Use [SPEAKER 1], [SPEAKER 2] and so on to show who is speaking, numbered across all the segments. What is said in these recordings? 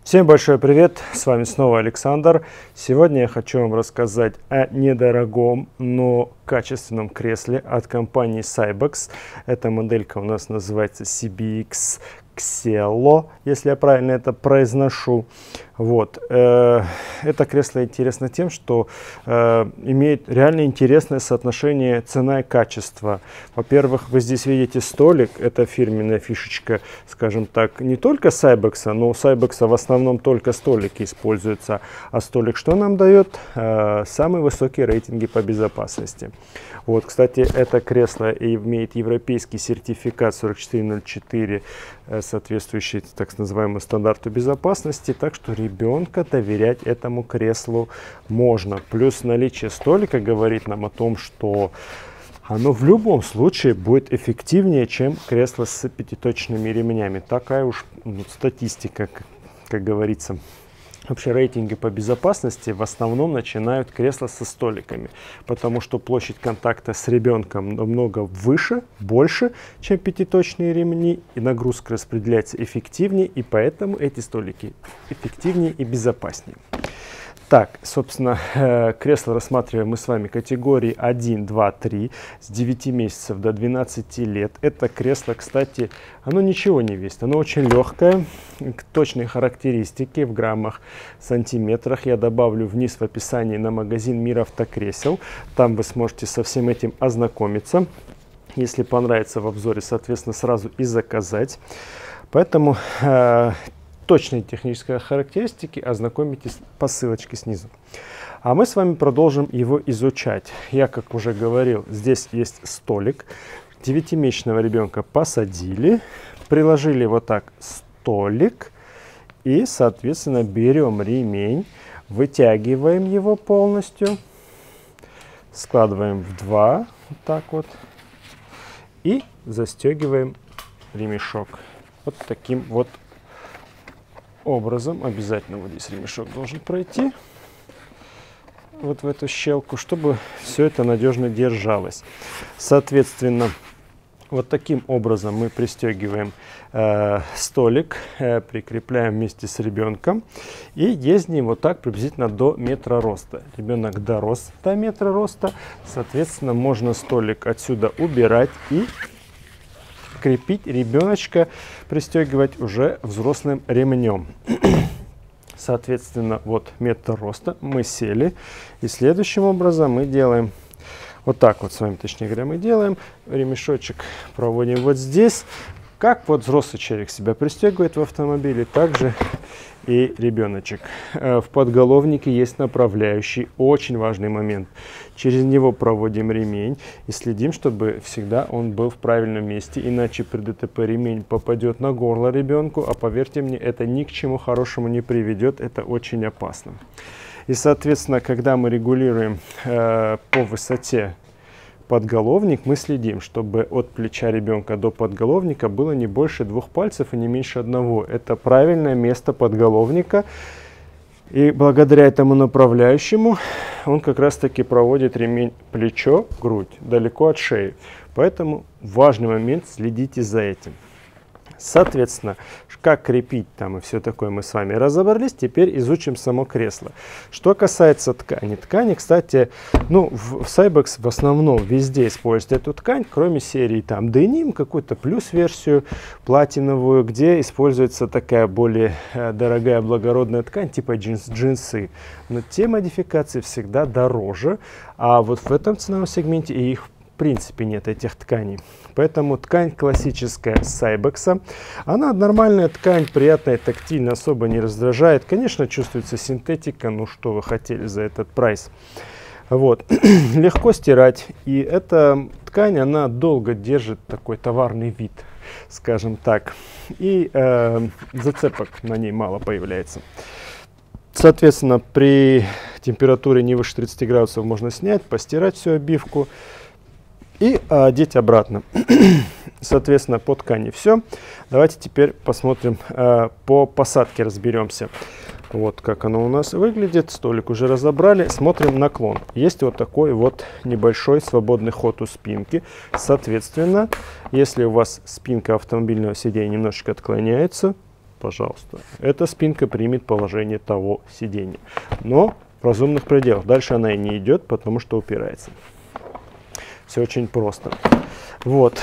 [SPEAKER 1] Всем большой привет, с вами снова Александр. Сегодня я хочу вам рассказать о недорогом, но качественном кресле от компании Cybex. Эта моделька у нас называется CBX Xello, если я правильно это произношу. Вот. Это кресло интересно тем, что имеет реально интересное соотношение цена и качество. Во-первых, вы здесь видите столик, это фирменная фишечка, скажем так, не только Cybex, но у Cybex в основном только столики используются. А столик что нам дает? Самые высокие рейтинги по безопасности. Вот, кстати, это кресло имеет европейский сертификат 4404, соответствующий так называемому стандарту безопасности, так что ребенка доверять этому креслу можно. Плюс наличие столика говорит нам о том, что оно в любом случае будет эффективнее, чем кресло с пятиточными ремнями. Такая уж статистика, как говорится. Вообще рейтинги по безопасности в основном начинают кресла со столиками, потому что площадь контакта с ребенком намного выше, больше, чем пятиточные ремни, и нагрузка распределяется эффективнее, и поэтому эти столики эффективнее и безопаснее. Так, собственно, кресло рассматриваем мы с вами категории 1, 2, 3, с 9 месяцев до 12 лет. Это кресло, кстати, оно ничего не весит, оно очень легкое. Точные характеристики в граммах, сантиметрах я добавлю вниз в описании на магазин Мир Автокресел. Там вы сможете со всем этим ознакомиться. Если понравится в обзоре, соответственно, сразу и заказать. Поэтому точные технические характеристики ознакомитесь по ссылочке снизу. А мы с вами продолжим его изучать. Я, как уже говорил, здесь есть столик. 9-месячного ребенка посадили, приложили вот так столик и, соответственно, берем ремень, вытягиваем его полностью, складываем в два, вот так вот, и застегиваем ремешок. Вот таким вот образом. Обязательно вот здесь ремешок должен пройти вот в эту щелку, чтобы все это надежно держалось. Соответственно, вот таким образом мы пристегиваем столик, прикрепляем вместе с ребенком и ездим вот так приблизительно до метра роста. Ребенок дорос до метра роста, соответственно, можно столик отсюда убирать и крепить ребеночка, пристегивать уже взрослым ремнем. Соответственно, вот метр роста, мы сели. И следующим образом мы делаем вот так вот с вами, точнее говоря, мы делаем. Ремешочек проводим вот здесь. Как вот взрослый человек себя пристегивает в автомобиле, также и ребеночек. В подголовнике есть направляющий, очень важный момент. Через него проводим ремень и следим, чтобы всегда он был в правильном месте, иначе при ДТП ремень попадет на горло ребенку, а поверьте мне, это ни к чему хорошему не приведет, это очень опасно. И, соответственно, когда мы регулируем по высоте подголовник, мы следим, чтобы от плеча ребенка до подголовника было не больше 2 пальцев и не меньше 1. Это правильное место подголовника. И благодаря этому направляющему он как раз таки проводит ремень плечо, грудь, далеко от шеи. Поэтому важный момент, следите за этим. Соответственно, как крепить там и все такое мы с вами разобрались. Теперь изучим само кресло. Что касается ткани. Ткани, кстати, в Cybex в основном везде используют эту ткань, кроме серии там Denim, какую-то плюс-версию платиновую, где используется такая более дорогая благородная ткань, типа джинсы. Но те модификации всегда дороже, а вот в этом ценовом сегменте и их в принципе нет, этих тканей. Поэтому ткань классическая Cybex. Она нормальная ткань, приятная, тактильно, особо не раздражает. Конечно, чувствуется синтетика, ну что вы хотели за этот прайс. Вот. Легко стирать. И эта ткань, она долго держит такой товарный вид, скажем так. И зацепок на ней мало появляется. Соответственно, при температуре не выше 30 градусов можно снять, постирать всю обивку и одеть обратно. Соответственно, по ткани все. Давайте теперь посмотрим, по посадке разберемся. Вот как оно у нас выглядит. Столик уже разобрали. Смотрим наклон. Есть вот такой вот небольшой свободный ход у спинки. Соответственно, если у вас спинка автомобильного сиденья немножечко отклоняется, пожалуйста. Эта спинка примет положение того сидения. Но в разумных пределах. Дальше она и не идет, потому что упирается. Все очень просто. Вот.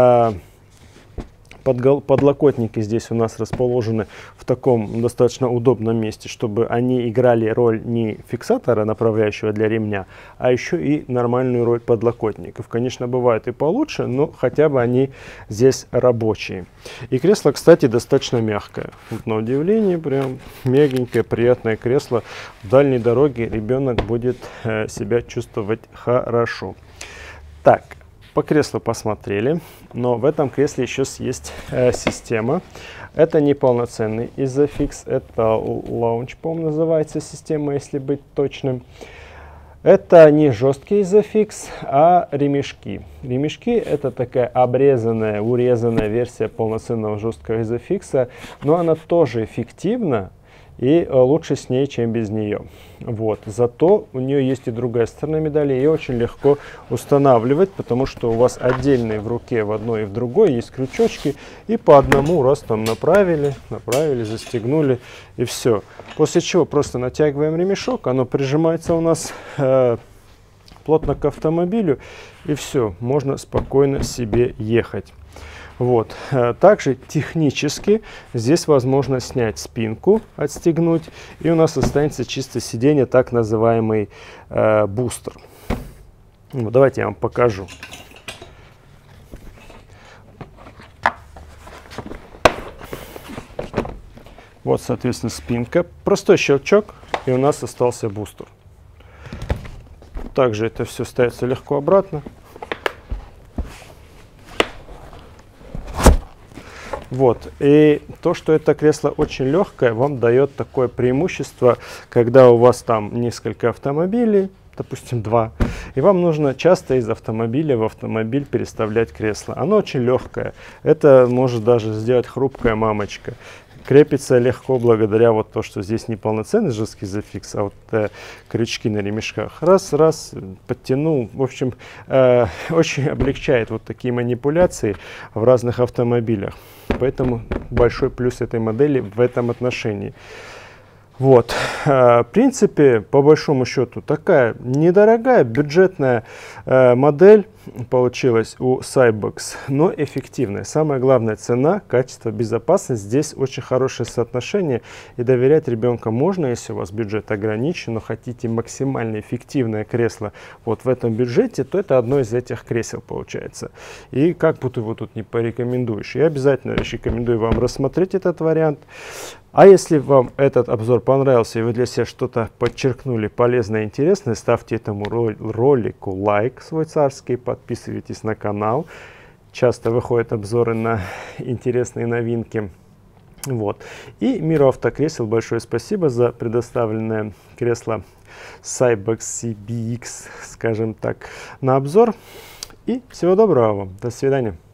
[SPEAKER 1] Подлокотники здесь у нас расположены в таком достаточно удобном месте, чтобы они играли роль не фиксатора, направляющего для ремня, а еще и нормальную роль подлокотников. Конечно, бывают и получше, но хотя бы они здесь рабочие. И кресло, кстати, достаточно мягкое. Вот, на удивление, прям мягенькое, приятное кресло. В дальней дороге ребенок будет себя чувствовать хорошо. Так. По креслу посмотрели, но в этом кресле еще есть система. Это не полноценный Isofix, это Launch, по-моему, называется система, если быть точным. Это не жесткий Isofix, а ремешки. Ремешки — это такая обрезанная, урезанная версия полноценного жесткого Isofix, но она тоже эффективна. И лучше с ней, чем без нее. Вот. Зато у нее есть и другая сторона медали. Ее очень легко устанавливать, потому что у вас отдельные в руке в одной и в другой есть крючочки. И по одному раз там направили, застегнули и все. После чего просто натягиваем ремешок. Оно прижимается у нас плотно к автомобилю. И все, можно спокойно себе ехать. Вот. Также технически здесь возможно снять спинку, отстегнуть, и у нас останется чисто сиденье, так называемый бустер. Вот, давайте я вам покажу. Вот, соответственно, спинка. Простой щелчок, и у нас остался бустер. Также это все ставится легко обратно. Вот. И то, что это кресло очень легкое, вам дает такое преимущество, когда у вас там несколько автомобилей, допустим, 2, и вам нужно часто из автомобиля в автомобиль переставлять кресло. Оно очень легкое. Это может даже сделать хрупкая мамочка. Крепится легко благодаря вот то, что здесь не полноценный жесткий Isofix, а вот крючки на ремешках. Раз, подтянул. В общем, очень облегчает вот такие манипуляции в разных автомобилях. Поэтому большой плюс этой модели в этом отношении. Вот. В принципе, по большому счету, такая недорогая бюджетная модель получилась у Cybex, но эффективная. Самое главное — цена, качество, безопасность. Здесь очень хорошее соотношение, и доверять ребенку можно, если у вас бюджет ограничен, но хотите максимально эффективное кресло вот в этом бюджете, то это одно из этих кресел получается. И как будто его тут не порекомендуешь. Я обязательно рекомендую вам рассмотреть этот вариант. А если вам этот обзор понравился и вы для себя что-то подчеркнули полезное и интересное, ставьте этому ролику лайк свой царский, подписывайтесь на канал. Часто выходят обзоры на интересные новинки. Вот. И миру автокресел большое спасибо за предоставленное кресло Cybex CBX, скажем так, на обзор. И всего доброго вам. До свидания.